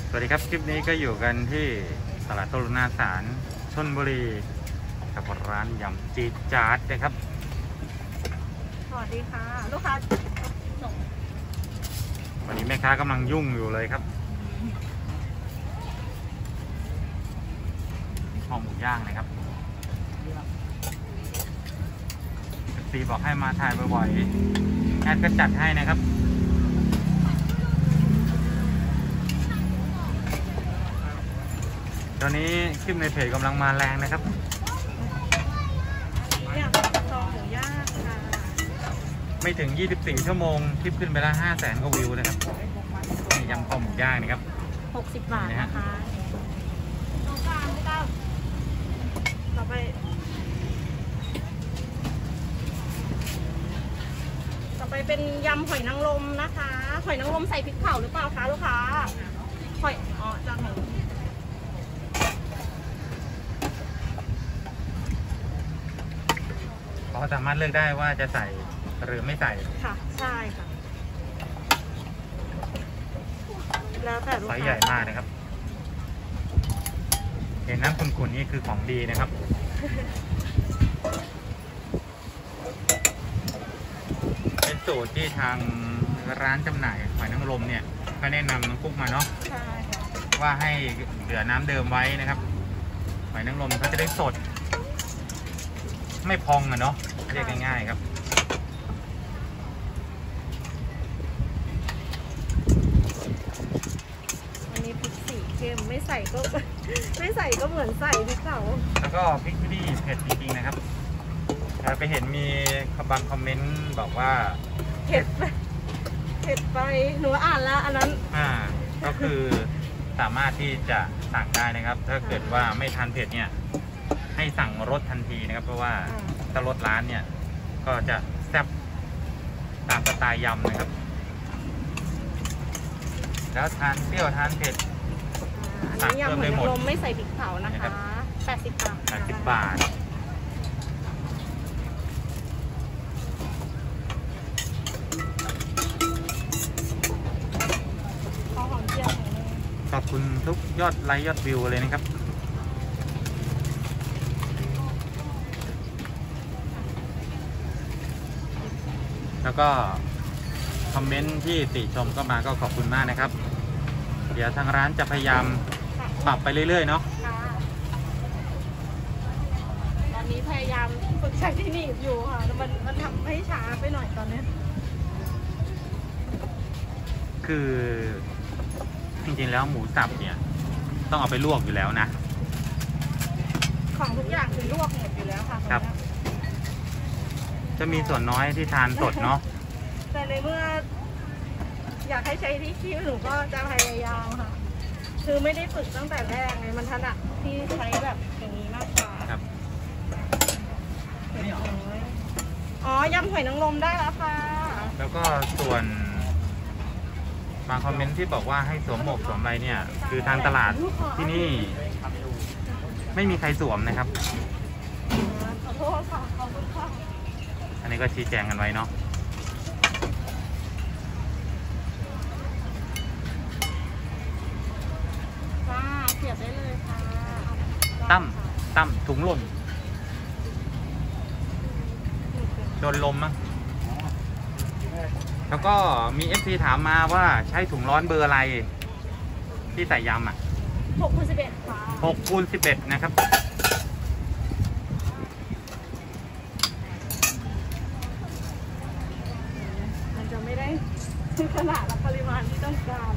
สวัสดีครับคลิปนี้ก็อยู่กันที่ตลาดโต้รุ่งนาสารชลบุรีกับร้านยำจี๊ดจ๊าดนะครับสวัสดีค่ะลูกค้าส่งวันนี้แม่ค้ากำลังยุ่งอยู่เลยครับห่อหมูย่างนะครับซีบอกให้มาถ่ายบ่อยๆแอดก็จัดให้นะครับตอนนี้คลิปในเพจกำลังมาแรงนะครับเนี่ยซองหมูย่างค่ะไม่ถึง24ชั่วโมงคลิปขึ้นไปแล้ว500,000 กว่าวิวนะครับนี่ยำคอหมูย่างนะครับ 60 บาทนะคะตรงกลางไม่ต้องต่อไปเป็นยำหอยนางรมนะคะหอยนางรมใส่พริกเผาหรือเปล่าคะลูกค้าหอยจานหนึ่งเขาสามารถเลือกได้ว่าจะใส่หรือไม่ใส่ค่ะใช่ค่ะแล้วแต่ลูกค้าไซส์ใหญ่มากนะครับเห็นน้ำขุ่นๆนี่คือของดีนะครับเป็นสูตรที่ทางร้านจำหน่ายหอยนางรมเนี่ยก็แนะนำน้องกุ๊กมาเนาะใช่ค่ะว่าให้เหลือน้ำเดิมไว้นะครับหอยนางรมเขาจะได้สดไม่พองอะเนาะเรียกง่ายๆครับอันนี้พริกสีเข้มไม่ใส่ก็เหมือนใส่พริกเผาแล้วก็พริกที่เผ็ดจริงๆนะครับไปเห็นมีบางคอมเมนต์บอกว่าเผ็ดไปหนูอ่านแล้วอันนั้นก็คือสามารถที่จะสั่งได้นะครับถ้าเกิดว่าไม่ทานเผ็ดเนี่ยให้สั่งรสทันทีนะครับเพราะว่าถ้ารสร้านเนี่ยก็จะแซ่บตามสไตล์ยำนะครับแล้วทานเปรี้ยวทานเผ็ดสั่งเพิ่มได้หมดไม่ใส่พริกเผานะคะ80 บาท 80 บาทขอบคุณทุกยอดไลค์ยอดวิวเลยนะครับแล้วก็คอมเมนต์ที่ติชมก็มาก็ขอบคุณมากนะครับเดี๋ยวทางร้านจะพยายามปรับไปเรื่อยๆเนาะตอนนี้พยายามฝึกใช้ที่นี่อยู่ค่ะแล้วมันทำให้ช้าไปหน่อยตอนนี้คือจริงๆแล้วหมูสับเนี่ยต้องเอาไปลวกอยู่แล้วนะของทุกอย่างคือลวกหมดอยู่แล้วค่ะครับจะมีส่วนน้อยที่ทานสดเนาะแต่ในเมื่ออยากให้ใช้ที่คีบหนูก็จะพยายามค่ะคือไม่ได้ฝึกตั้งแต่แรกไงมันถนัดที่ใช้แบบอย่างนี้มากกว่าครับยำหอยนางรมได้แล้วค่ะแล้วก็ส่วนบางคอมเมนต์ที่บอกว่าให้สวมหมวกสวมอะไรเนี่ยคือทางตลาดที่นี่ไม่มีใครสวมนะครับขอโทษค่ะขอบคุณค่ะอันนี้ก็ชี้แจงกันไว้เนาะเสียบได้เลยค่ะตั้มถุงหล่นโดนลมมั้งแล้วก็มี FC ถามมาว่าใช้ถุงร้อนเบอร์อะไรที่ใส่ยำ 6x11ค่ะ 6x11นะครับมันจะไม่ได้ขนาดและปริมาณที่ต้องการ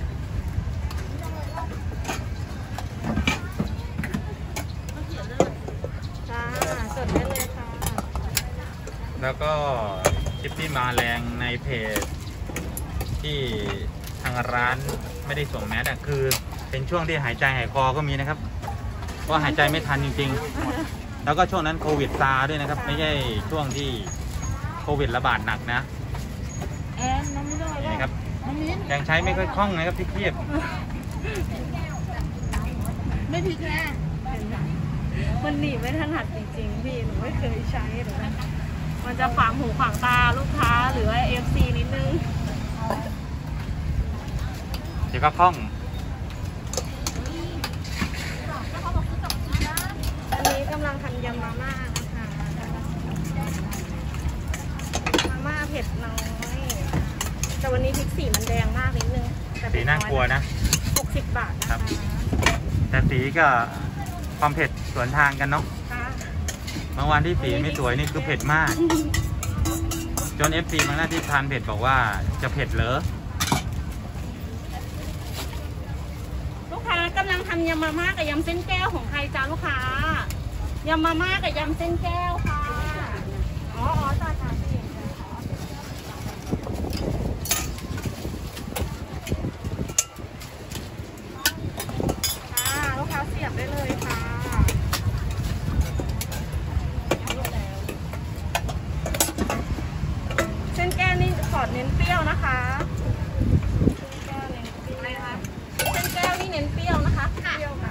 จดได้เลยค่ะแล้วก็คลิปที่มาแรงในเพจที่ทางร้านไม่ได้สวมแมสคือเป็นช่วงที่หายใจหายคอก็มีนะครับเพราะหายใจไม่ทันจริงๆแล้วก็ช่วงนั้นโควิดซาด้วยนะครับไม่ใช่ช่วงที่โควิดระบาดหนักนะนี่ครับยังใช้ไม่ค่อยคล่องนะครับที่เครียดไม่พลิกแน่มันหนีไม่ถนัดจริงๆพี่หนูไม่เคยใช้เลยมันจะขวางหูขวางตาลูกค้าหรือว่า FC นิดนึงเดี๋ยวก็คล่องำลังทำยำมาม่านะคะมาม่าเผ็ดน้อยแต่วันนี้พริกสีมันแดงมากนิดนึงแต่สีน่ากลัวนะ 60 บาทนะคะแต่สีก็ความเผ็ดสวนทางกันเนาะค่ะบางวันที่สีไม่สวยนี่คือเผ็ดมาก จน FC บางหน้าที่ทานเผ็ดบอกว่าจะเผ็ดเหรอลูกค้ากำลังทำยำมาม่ากับยำเส้นแก้วของใครจ้าลูกค้ายำมาม่ากับยำเส้นแก้วค่ะอ๋อจ้าพี่ลูกค้าเสียบได้เลยค่ะเส้นแก้วนี่ขอเน้นเปรี้ยวนะคะเส้นแก้วเน้นเปรี้ยวนะคะเส้นแก้วนี่เน้นเปรี้ยวนะคะเปรี้ยวค่ะ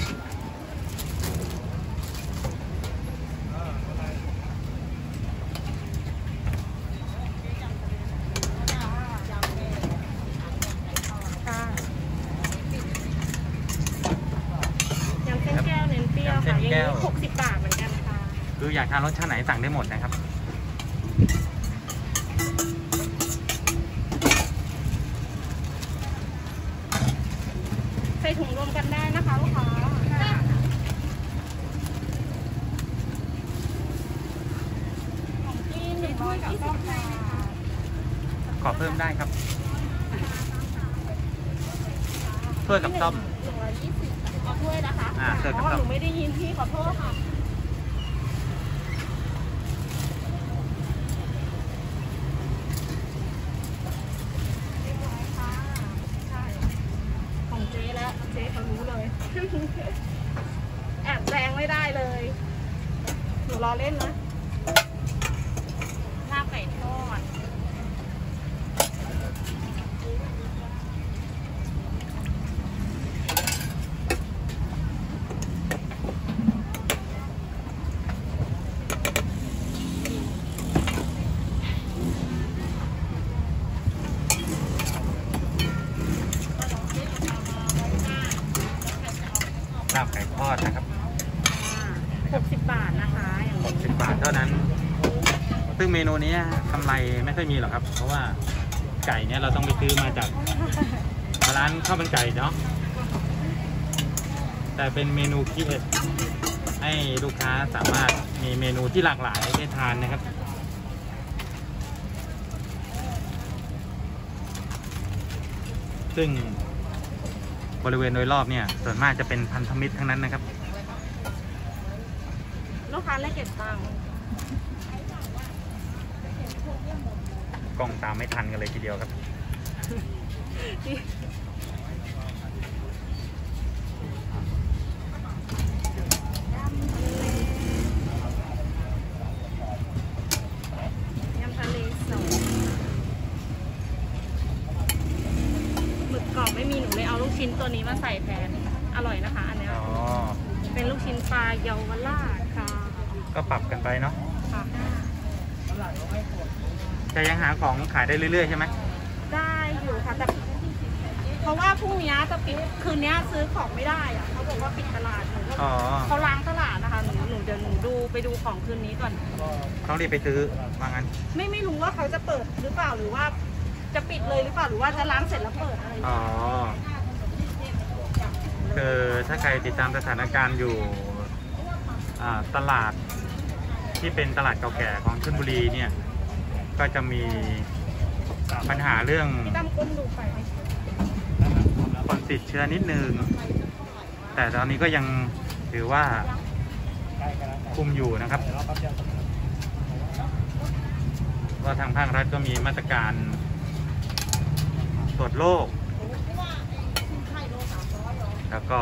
ยำเส้นแก้วเน้นเปรี้ยวค่ะอย่างนี้60 บาทเหมือนกันค่ะคืออยากทานรสชาติไหนสั่งได้หมดนะครับใส่ถุงรวมกันได้นะคะลูกค้าของพี่120 บาทขอเพิ่มได้ครับถ้วยกับต้ม 120เอาถ้วยนะคะถ้วยกับต้มหนูไม่ได้ยินพี่ขอโทษค่ะเรียบร้อยค่ะใช่ของเจ๊แล้วเจ๊เขารู้เลย แอบแซงไม่ได้เลยหนูรอเล่นนะลาบไก่ทอดลาบไก่ทอดนะครับ 60 บาทนะคะอย่างนี้ 60 บาทเท่านั้น ซึ่งเมนูนี้กำไรไม่ค่อยมีหรอกครับ เพราะว่าไก่เนี่ยเราต้องไปซื้อมาจากร้านข้าวมันไก่เนาะ แต่เป็นเมนูคิดให้ลูกค้าสามารถมีเมนูที่หลากหลายได้ทานนะครับ ซึ่งบริเวณโดยรอบเนี่ยส่วนมากจะเป็นพันธมิตรทั้งนั้นนะครับลูกค้าเลขเก็บตังค์กล้องตามไม่ทันกันเลยทีเดียวครับยำทะเลสดหมึกกรอบไม่มีหนูเลยเอาลูกชิ้นตัวนี้มาใส่แทนอร่อยนะคะอันเนี้ยอ๋อเป็นลูกชิ้นปลาเยาวราชค่ะก็ปรับกันไปเนาะค่ะแต่ยังหาของขายได้เรื่อยๆใช่ไหมได้อยู่ค่ะแต่เพราะว่าพรุ่งนี้จะปิดคืนนี้ซื้อของไม่ได้อะเขาบอกว่าปิดตลาดหนูก็อ๋อเขาล้างตลาดนะคะหนูเดี๋ยวหนูไปดูของคืนนี้ก่อนต้องรีบไปซื้อว่างั้นไม่รู้ว่าเขาจะเปิดหรือเปล่าหรือว่าจะปิดเลยหรือเปล่าหรือว่าจะล้างเสร็จแล้วเปิดอะไรอย่างอ๋อเงี้ยคือถ้าใครติดตามสถานการณ์อยู่ตลาดที่เป็นตลาดเก่าแก่ของชลบุรีเนี่ยก็จะมีปัญหาเรื่องพี่ตั้มก้มดูไปคนติดเชื้อนิดนึง แต่ตอนนี้ก็ยังถือว่าคุมอยู่นะครับว่าทางภาครัฐก็มีมาตรการตรวจโรคแล้วก็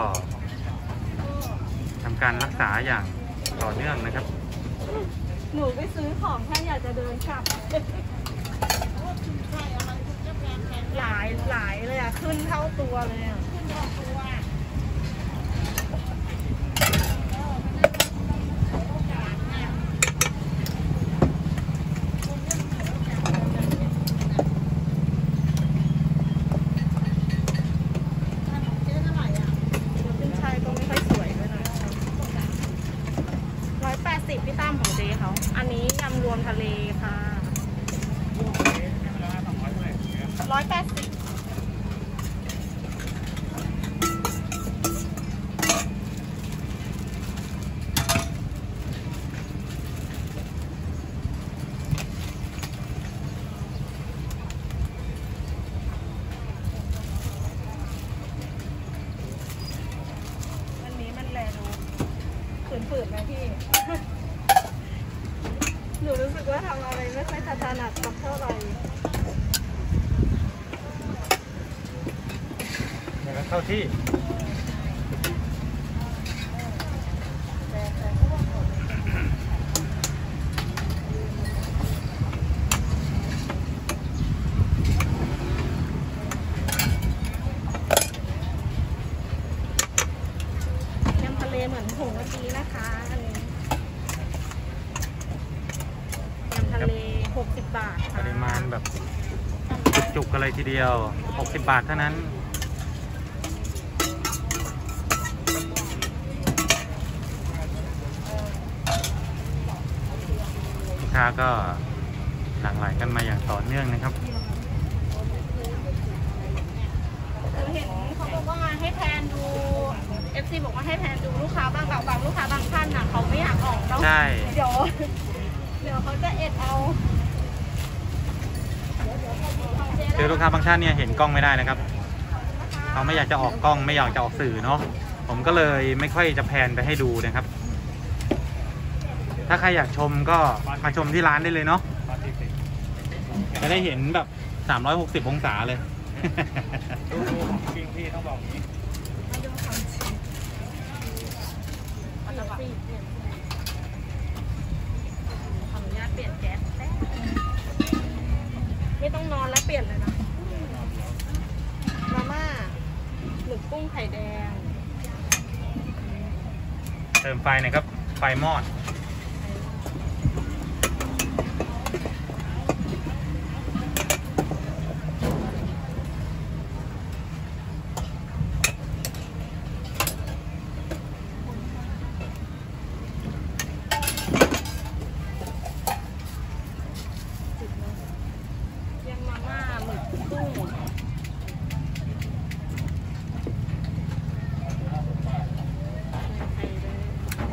ทำการรักษาอย่างต่อเนื่องนะครับหนูไปซื้อของแค่อยากจะเดินกลับหลายเลยอ่ะขึ้นเท่าตัวเลยอ่ะขึ้นชายก็ไม่ค่อยสวยด้วยนะมทะเลค่ะ180ฝืนๆไหมพี่ หนูรู้สึกว่าทำอะไรไม่ค่อยถนัดสักเท่าไหร่เดี๋ยวเข้าที่ยำทะเลเหมือนผงเมื่อกี้นะคะอันนี้ยำทะเล60 บาทค่ะปริมาณแบบจุกๆกันเลยทีเดียว60 บาทเท่านั้นลูกค้าก็หลั่งไหลกันมาอย่างต่อเนื่องนะครับคือเห็นเขาบอกว่าให้แพนดู FC บอกว่าให้แพนดูลูกค้าบางลูกค้าบางท่านน่ะเขาไม่อยากออกแล้วใช่เดี๋ยวเขาจะเอ็ดเอาคือลูกค้าบางท่านเนี่ยเห็นกล้องไม่ได้นะครับเขาไม่อยากจะออกกล้องไม่อยากจะออกสื่อเนาะผมก็เลยไม่ค่อยจะแพนไปให้ดูนะครับ ถ้าใครอยากชมก็มาชมที่ร้านได้เลยเนาะจะได้เห็นแบบ360 องศาเลยดูของจริงพี่ต้องบอกนี้มาดูความจริงขออนุญาตเปลี่ยนแก๊สแป๊บไม่ต้องนอนแล้วเปลี่ยนเลยนะมาม่าหมึกกุ้งไข่แดงเติมไฟหน่อยครับไฟมอดยำมาม่าหมึกกุ้งไข่แดง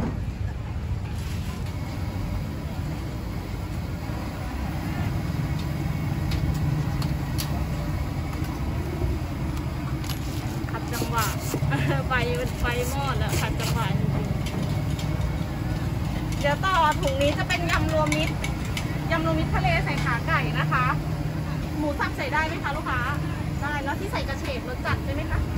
ขัดจังหวะ ไฟมอดแล้วขัดจังหวะจริงๆเดี๋ยวต่อถุงนี้จะเป็นยำรวมมิตรทะเลใส่ขาไก่นะคะ หมูสับใส่ได้ไหมคะลูกค้าได้แล้วที่ใส่กระเฉดรสจัดใช่ไหมคะ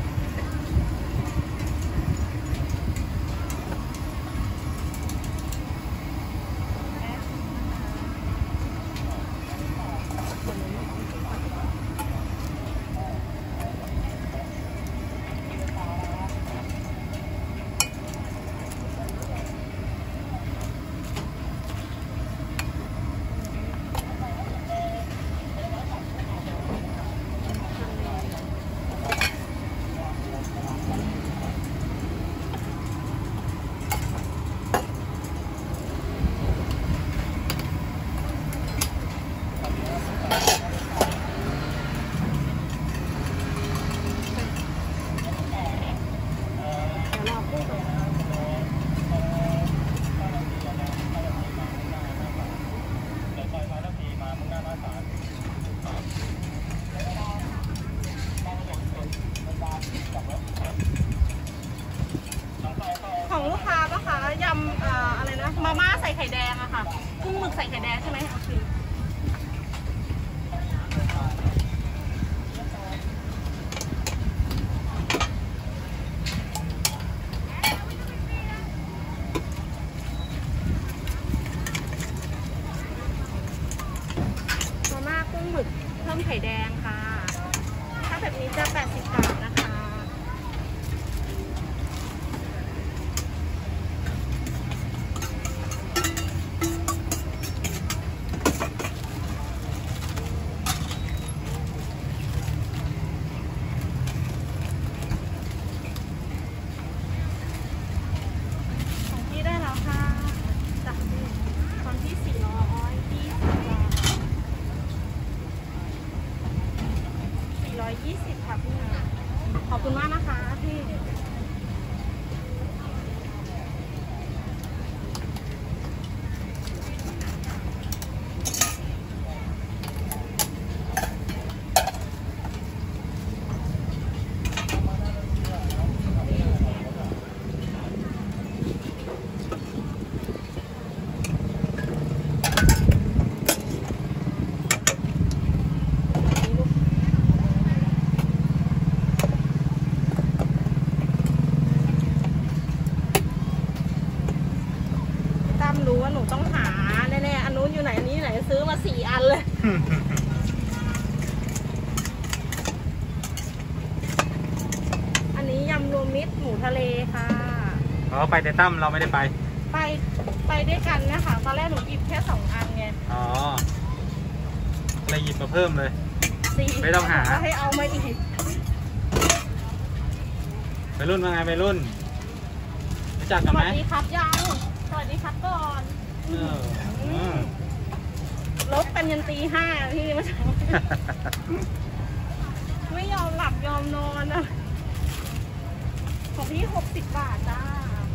ของลูกค้าปะคะยำอะไรนะมาม่าใส่ไข่แดงอะค่ะกุ้งหมึกใส่ไข่แดงใช่ไหมโอเคมาม่ากุ้งหมึกเพิ่มไข่แดงค่ะถ้าแบบนี้จะ80 บาทนะคะนูต้องหาแน่ๆอันนู้นอยู่ไหนอันนี้ไหนซื้อมา4 อันเลย อันนี้ยำรวมมิตรหมูทะเลค่ะอ๋อไปแต่ตั้มเราไม่ได้ไปไปด้วยกันนะคะตอนแรกหนูหยิบแค่2 อันไงอ๋อเลยหยิบมาเพิ่มเลย 4 ไม่ต้องหาก็ให้เอามาอีกไปรุ่นว่าไงไปรุ่นรู้จักสกันไหมวัสดีครับยังสวัสดีครับก่อนเอออืมลบกันยันตี 5พี่มาไม่ยอมหลับยอมนอนอ่ะของพี่60 บาทจ้า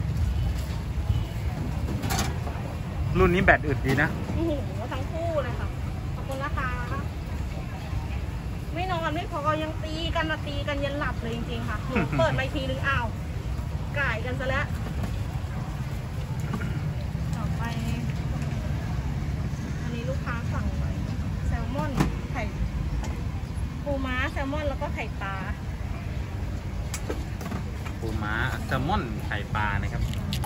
รุ่นนี้แบตอึดดีนะโอ้โหทั้งคู่เลยค่ะขอบคุณนะคะไม่นอนไม่พอยังตีกันยันหลับเลยจริงๆค่ะหนูเปิดไมค์ทีนึงอ้าวก่ายกันซะแล้วต่อไปอันนี้ลูกค้าสั่งไว้แซลมอนไข่ปูม้าแซลมอนแล้วก็ไข่ปลาปูม้าแซลมอนไข่ปลานะครับ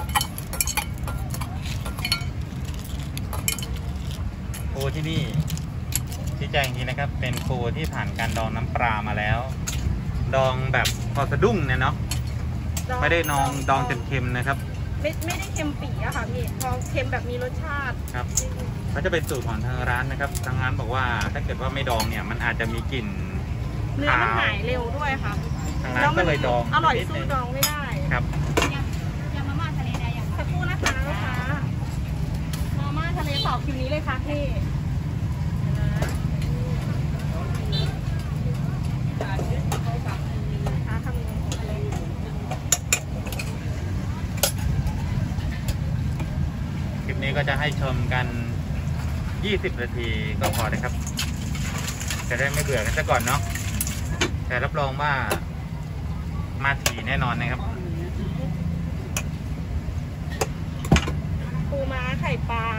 ปูที่นี่ชี้แจงจริงนะครับ เป็นปูที่ผ่านการดองน้ำปลามาแล้ว ดองแบบพอสะดุ้งเนี่ยเนาะไม่ได้ดองจนเค็มนะครับไม่ได้เค็มปีอะค่ะพี่พอเค็มแบบมีรสชาติครับก็จะเป็นสูตรของทางร้านนะครับทางร้านบอกว่าถ้าเกิดว่าไม่ดองเนี่ยมันอาจจะมีกลิ่นเนื้อมันหายเร็วด้วยค่ะทางร้านก็เลยดองอร่อยนิสู้นึงดองไม่ได้ครับยำมาม่าทะเลได้อย่างสักครู่นะคะลูกค้ามาม่าทะเลต่อคิวนี้เลยค่ะพี่ค้าทำเงินของทะเลคลิปนี้ก็จะให้ชมกัน 20 นาทีก็พอนะครับจะได้ไม่เบื่อกันซะก่อนเนาะแต่รับรองว่ามาถี่แน่นอนนะครับปูม้าไข่ปลา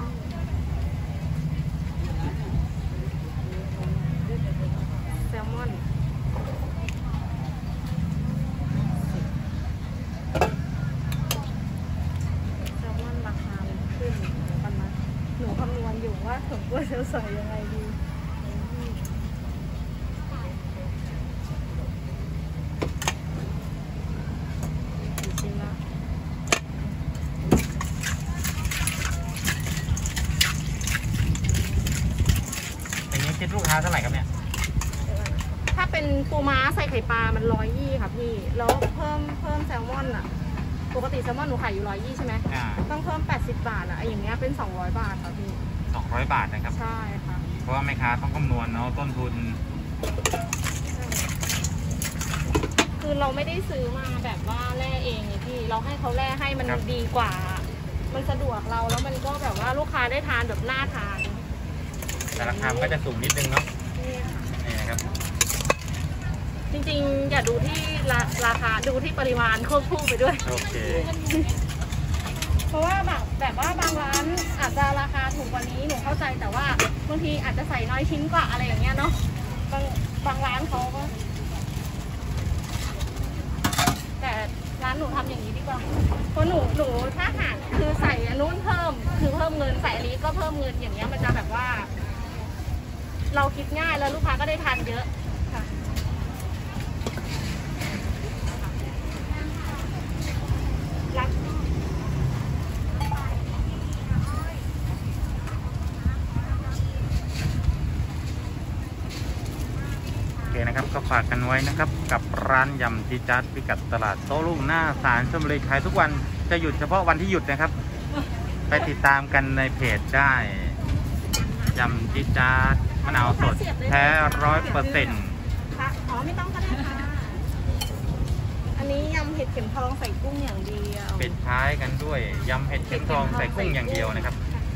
แซลมอนราคาขึ้นกันนะหนูคำนวณอยู่ว่าผมควรจะใส่ยังไงดีจริงๆนะอย่างนี้คิดลูกค้าเท่าไหร่ครับเนี่ยถ้าเป็นปูม้าใส่ไข่ปลามัน120ค่ะพี่แล้วเพิ่มแซลมอนอ่ะปกติแซลมอนหนูขายอยู่120ใช่ไหมต้องเพิ่ม80 บาทอ่ะไอ้อย่างเงี้ยเป็น200 บาทค่ะพี่ 200 บาทนะครับใช่ค่ะเพราะว่าแม่ค้าต้องคำนวณเนาะต้นทุนคือเราไม่ได้ซื้อมาแบบว่าแล่เองไงพี่เราให้เขาแล่ให้มันครับดีกว่า มันสะดวกเราแล้วมันก็แบบว่าลูกค้าได้ทานแบบน่าทานแต่ราคามันก็จะสูงนิดนึงเนาะนี่ค่ะนี่นะครับจริงๆอย่าดูที่ราคาดูที่ปริมาณควบคู่ไปด้วยโอเคเพราะว่าแบบว่าบางร้านอาจจะราคาถูกกว่านี้หนูเข้าใจแต่ว่าบางทีอาจจะใส่น้อยชิ้นกว่าอะไรอย่างเงี้ยเนาะบางร้านเขาก็แต่ร้านหนูทำอย่างนี้ดีกว่าเพราะหนูถ้าหากคือใส่อันนู้นเพิ่มคือเพิ่มเงินใส่อันนี้ก็เพิ่มเงินอย่างเงี้ยมันจะแบบว่า เราคิดง่ายแล้วลูกค้าก็ได้ทานเยอะค่ะรักโอเคนะครับก็ฝากกันไว้นะครับกับร้านยำจีจัดพิกัดตลาดโต้รุ่งหน้าศาลชลบุรีขายทุกวันจะหยุดเฉพาะวันที่หยุดนะครับ ไปติดตามกันในเพจได้ยำจีจัดมะนาวสดแท้100% ค่ะอ๋อไม่ต้องก็ได้ค่ะ อันนี้ยำเห็ดเข็มทองใส่กุ้งอย่างเดียวปิดท้ายกันด้วยยำเห็ดเข็มทองใส่กุ้งอย่างเดียวนะครับ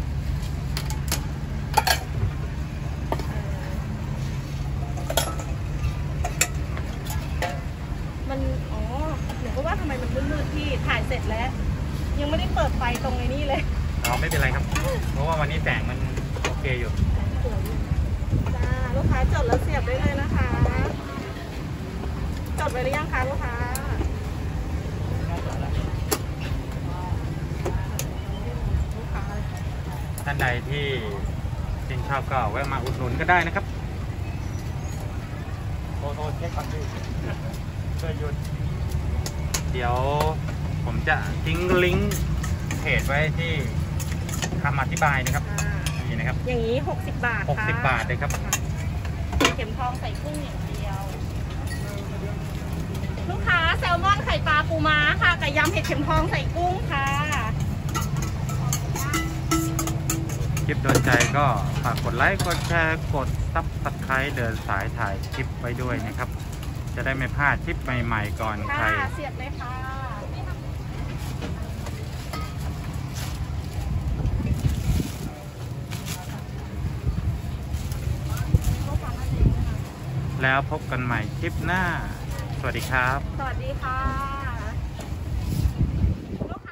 มันอ๋อหนูก็ว่าทำไมมันมืดๆที่ถ่ายเสร็จแล้ว ยังไม่ได้เปิดไฟตรงในนี้เลยเราไม่เป็นไรครับ เพราะว่าวันนี้แสงมันโอเคอยู่จ้าลูกค้าจดแล้วเสียบได้เลยนะคะ จดไว้หรือยังคะลูกค้าลูกค้าเลยานใดที่ชื่นชอบก็แวะมาอุดหนุนก็ได้นะครับโทรเช็คก่อนพี่เพื่อหยุดเดี๋ยวผมจะทิ้งลิงก์เพจไว้ที่คำอธิบายนะครับ นี่นะครับอย่างนี้60 บาทค่ะ 60 บาทเลยครับเข็มทองใส่กุ้งอย่างเดียว ลูกค้าแซลมอนไข่ปลาปูม้าค่ะไก่ยำเห็ดเข็มทองใส่กุ้งค่ะคลิปโดนใจก็ฝากกดไลค์กดแชร์กดซับสไครต์เดินสายถ่ายคลิปไว้ด้วยนะครับ จะได้ไม่พลาดคลิปใหม่ๆก่อนใครค่ะเสียบเลยค่ะแล้วพบกันใหม่คลิปหน้า สวัสดีครับสวัสดีค่ะ